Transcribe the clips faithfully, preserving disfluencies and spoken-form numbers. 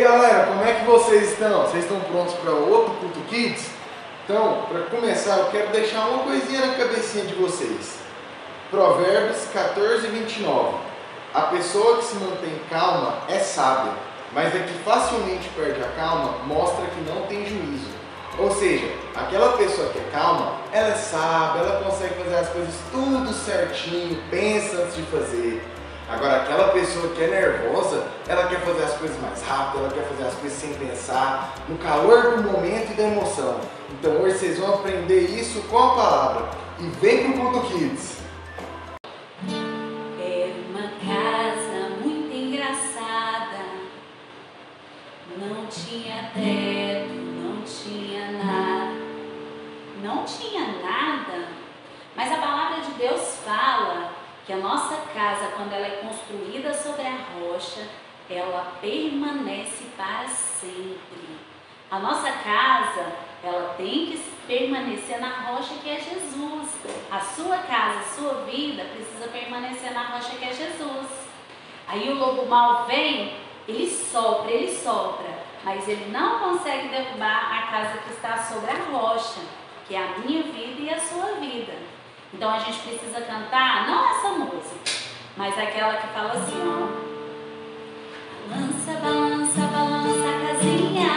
galera, como é que vocês estão? Vocês estão prontos para outro Culto Kids? Então, para começar, eu quero deixar uma coisinha na cabecinha de vocês. Provérbios quatorze, vinte e nove. A pessoa que se mantém calma é sábia, mas a que facilmente perde a calma mostra que não tem juízo. Ou seja, aquela pessoa que é calma, ela é sábia, ela consegue fazer as coisas tudo certinho, pensa antes de fazer. Agora, aquela pessoa que é nervosa, ela quer fazer as coisas mais rápido, ela quer fazer as coisas sem pensar, no calor do momento e da emoção. Então hoje vocês vão aprender isso com a palavra. E vem pro Culto Kids! Era uma casa muito engraçada, não tinha teto, não tinha nada, não tinha nada, mas a palavra de Deus fala que a nossa casa, quando ela é construída sobre a rocha, ela permanece para sempre. A nossa casa, ela tem que permanecer na rocha que é Jesus. A sua casa, a sua vida precisa permanecer na rocha que é Jesus. Aí o lobo mau vem, ele sopra, ele sopra, mas ele não consegue derrubar a casa que está sobre a rocha, que é a minha vida e a sua vida. Então a gente precisa cantar, não essa música, mas aquela que fala assim, ó. Balança, balança, balança a casinha.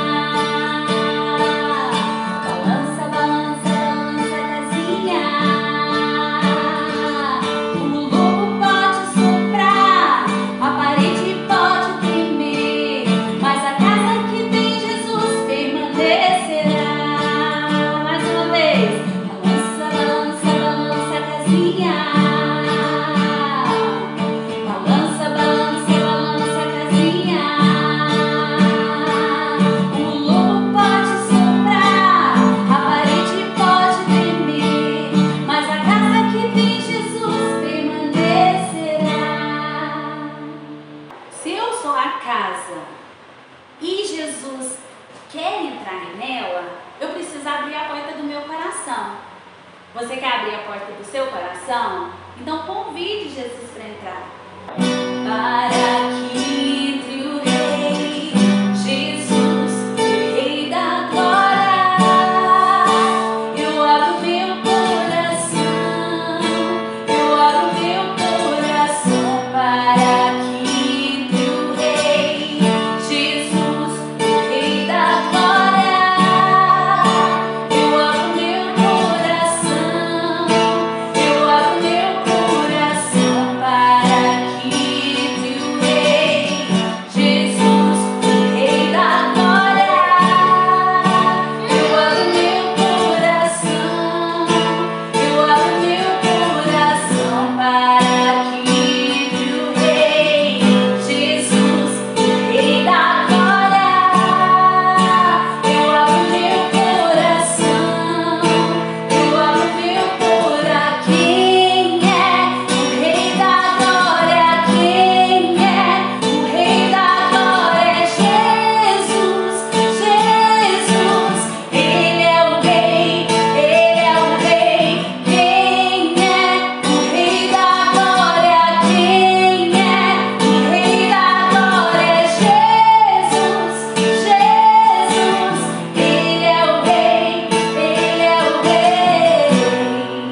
Balança, balança, balança a casinha. O lobo pode soprar, a parede pode tremer, mas a casa que tem Jesus permanecerá. Mais uma vez. Balança, balança, balança a casinha. O lobo pode soprar, a parede pode tremer, mas a casa que tem Jesus permanecerá. Se eu sou a casa e Jesus quer entrar nela, eu preciso abrir a porta do meu coração. Você quer abrir a porta do seu coração? Então convide Jesus para entrar. Para que entre o Rei Jesus, o Rei da glória, eu abro meu coração, eu abro meu coração para que entre o Rei Jesus, o Rei da glória, eu abro meu coração, eu abro meu coração para que entre o Rei Jesus, o Rei da glória, eu abro meu coração, eu abro meu coração para que entre o Rei Jesus, o Rei da glória, eu abro meu coração, eu abro meu coração. Quem é o Rei da glória? Quem é o Rei da glória? Jesus, Jesus, Ele é o Rei, Ele é o Rei. Quem é o Rei da glória? Quem é o Rei da glória? Jesus, Jesus, Ele é o Rei, Ele é o Rei.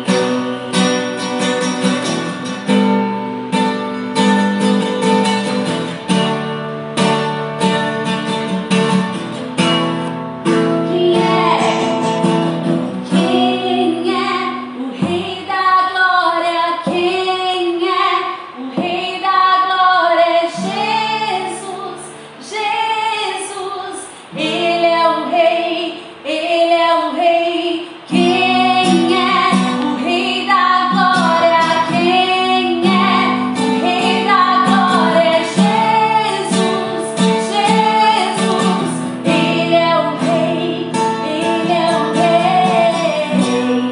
Quem é? Quem é o Rei da glória? Quem é o Rei da glória? Jesus, Jesus, Ele é o Rei, Ele é o Rei. Quem é o Rei da glória? Quem é o Rei da glória? Jesus, Jesus, Ele é o Rei, Ele é o Rei.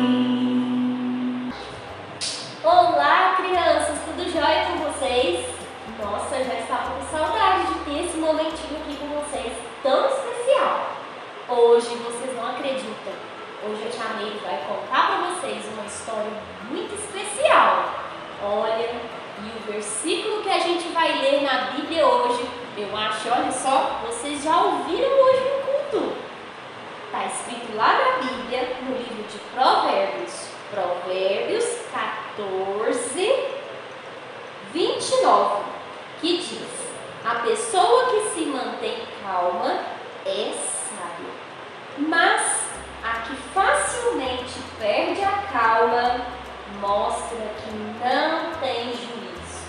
Olá, crianças, tudo jóia com vocês? Nossa, eu já estava com saudade de ter esse momentinho aqui com vocês, tão especial. Hoje vocês não acreditam, hoje a Tia Meire vai contar para vocês uma história muito especial. Olha, e o versículo que a gente vai ler na Bíblia hoje, eu Eu acho, olha só, vocês já ouviram hoje no culto. Está escrito lá na Bíblia, no livro de Provérbios, Provérbios quatorze, vinte e nove, que diz: a pessoa que se mantém calma é sábia, mas a que facilmente perde a calma mostra que não tem juízo.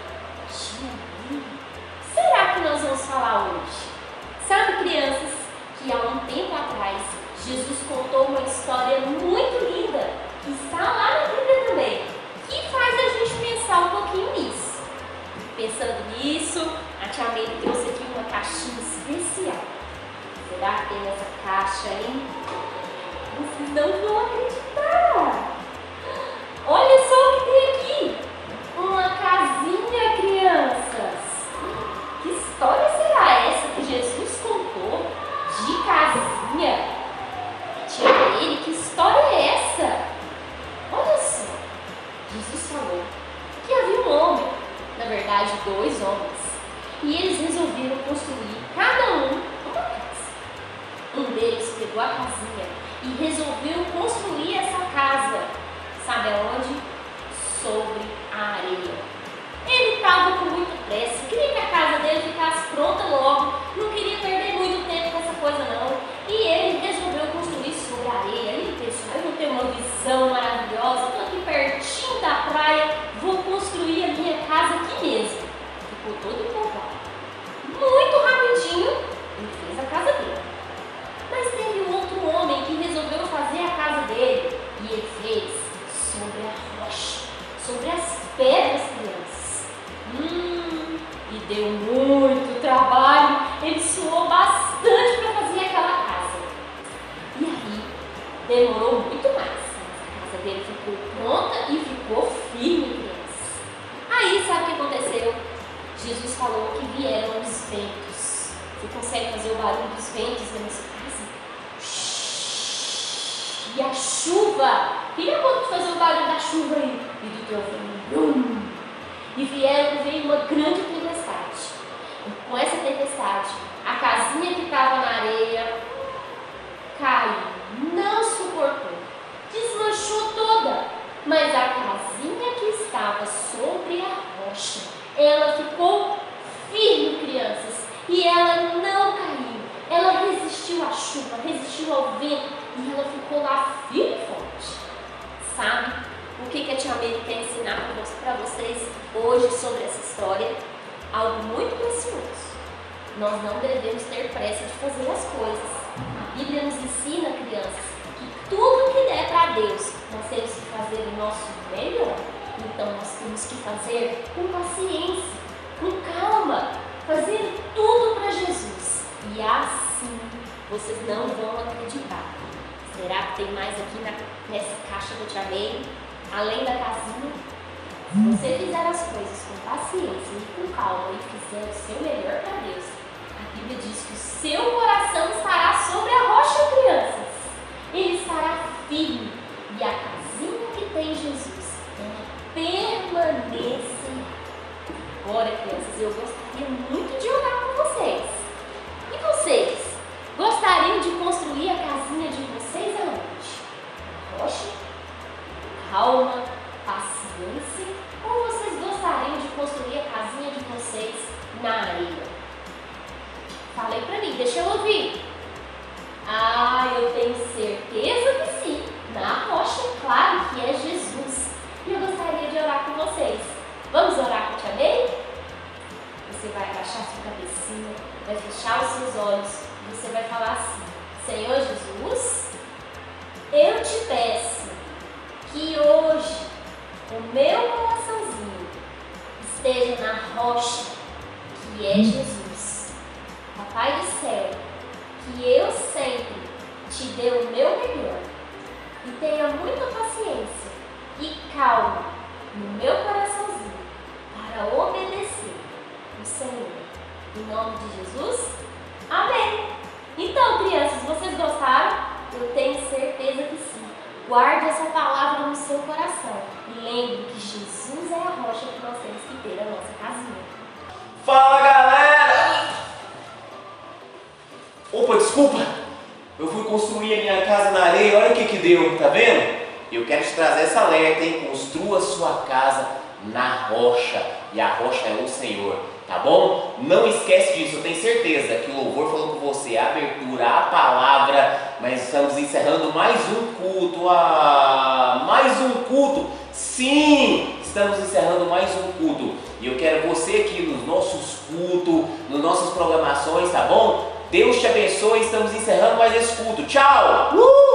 Será que nós vamos falar hoje? Sabe, crianças, que há um tempo atrás Jesus contou uma história muito linda, que está lá na Bíblia também, que faz a gente pensar um pouquinho nisso. Pensando nisso, a tia Meire trouxe aqui uma caixinha especial. Será que tem essa caixa, hein? Vocês não vão acreditar! Olha só o que tem aqui! Uma casinha, crianças! Que história será essa que Jesus contou de casinha? Tia Meire, que história é essa? Olha só! Jesus falou que havia um homem, na verdade dois homens, e eles resolveram construir cada um uma casa. Um deles pegou a casinha e resolveu construir essa casa, sabe aonde? Sobre a areia. Ele estava com muita pressa, queria que a casa dele ficasse pronta logo, não queria perder muito tempo com essa coisa não, e ele resolveu construir sobre a areia. Ele pensou: eu vou ter uma visão maravilhosa, estou aqui pertinho da praia, vou construir a minha casa aqui mesmo. Ficou todo empolgado. Muito rapidinho, ele fez a casa dele. Mas teve um outro homem que resolveu fazer a casa dele, e ele fez sobre a rocha, sobre as pedras, crianças. Hum, e deu muito trabalho, ele suou bastante para fazer aquela casa. E aí, demorou muito mais, mas a casa dele ficou pronta e ficou firme, crianças. Aí, sabe o que aconteceu? Jesus falou que vieram os ventos. Você consegue fazer o barulho dos ventos na nossa casa? E a chuva, queria pouco fazer o barulho da chuva aí, e do trovão. E vieram, veio uma grande tempestade. E com essa tempestade, a casinha que estava na areia caiu, não suportou, desmanchou toda. Mas a casinha que estava sobre a rocha, ela ficou firme, crianças, e ela não caiu. Ela resistiu à chuva, resistiu ao vento, e ela ficou lá firme e forte. Sabe o que, que a tia Meire quer ensinar para vocês hoje sobre essa história? Algo muito precioso. Nós não devemos ter pressa de fazer as coisas. A Bíblia nos ensina, crianças, que tudo que der para Deus, nós temos que fazer o nosso melhor. Então nós temos que fazer com paciência, com calma, fazer tudo para Jesus. E assim vocês não vão acreditar. Será que tem mais aqui na, nessa caixa que eu te amei? Além da casinha? Se você fizer as coisas com paciência e com calma e fizer o seu melhor para Deus, a Bíblia diz que o seu coração estará sobre a rocha, crianças. Ele estará firme. E a casinha que tem Jesus, ela permanece. Agora, crianças, eu gostaria muito de orar com vocês. E vocês? Gostariam de construir a casinha de vocês aonde? Na rocha? Calma, paciência? Ou vocês gostariam de construir a casinha de vocês na areia? Falei pra mim, deixa eu ouvir. Ah, eu tenho certeza que sim. Na rocha, claro que é Jesus. E eu gostaria de orar com vocês. Vamos orar com a tia Meire? Você vai abaixar sua cabecinha, vai fechar os seus olhos e você vai falar assim: Senhor Jesus, eu te peço que hoje o meu coraçãozinho esteja na rocha, que é Jesus. Papai do céu, que eu sempre te dê o meu melhor e tenha muita paciência e calma no meu coraçãozinho para obedecer o Senhor. Em nome de Jesus, amém! Então, crianças, vocês gostaram? Eu tenho certeza que sim. Guarde essa palavra no seu coração e lembre que Jesus é a rocha que nós temos que ter na nossa casinha. Fala, galera! desculpa, eu fui construir a minha casa na areia, olha o que que deu, tá vendo? Eu quero te trazer essa alerta, hein? Construa sua casa na rocha, e a rocha é o Senhor, tá bom? Não esquece disso, eu tenho certeza que o louvor falou com você, a abertura, a palavra, mas estamos encerrando mais um culto, ah, mais um culto, sim, estamos encerrando mais um culto, e eu quero você aqui nos nossos cultos, nas nossas programações, tá bom? Deus te abençoe, estamos encerrando mais esse culto, tchau! Uh!